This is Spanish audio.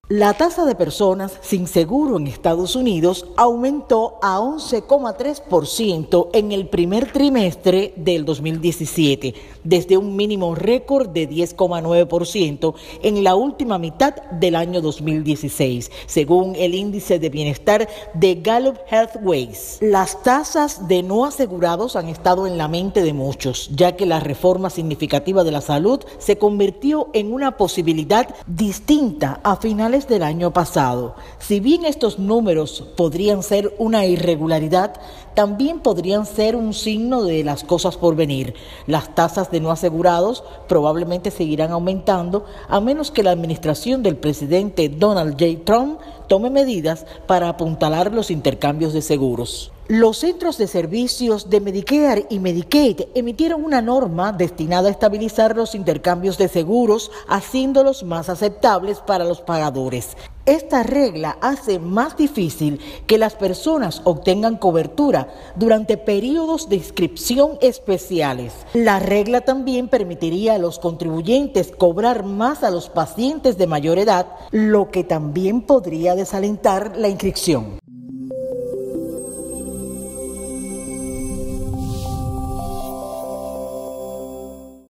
La tasa de personas sin seguro en Estados Unidos aumentó a 11,3% en el primer trimestre del 2017, desde un mínimo récord de 10,9% en la última mitad del año 2016, según el índice de bienestar de Gallup Healthways. Las tasas de no asegurados han estado en la mente de muchos, ya que la reforma significativa de la salud se convirtió en una posibilidad distinta a finales del año pasado. Si bien estos números podrían ser una irregularidad, también podrían ser un signo de las cosas por venir. Las tasas de no asegurados probablemente seguirán aumentando a menos que la administración del presidente Donald J. Trump tome medidas para apuntalar los intercambios de seguros. Los centros de servicios de Medicare y Medicaid emitieron una norma destinada a estabilizar los intercambios de seguros, haciéndolos más aceptables para los pagadores. Esta regla hace más difícil que las personas obtengan cobertura durante periodos de inscripción especiales. La regla también permitiría a los contribuyentes cobrar más a los pacientes de mayor edad, lo que también podría desalentar la inscripción.